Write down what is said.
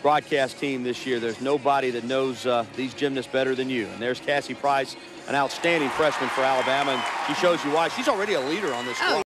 broadcast team this year. There's nobody that knows these gymnasts better than you. And there's Kassi Price, an outstanding freshman for Alabama, and she shows you why. She's already a leader on this squad.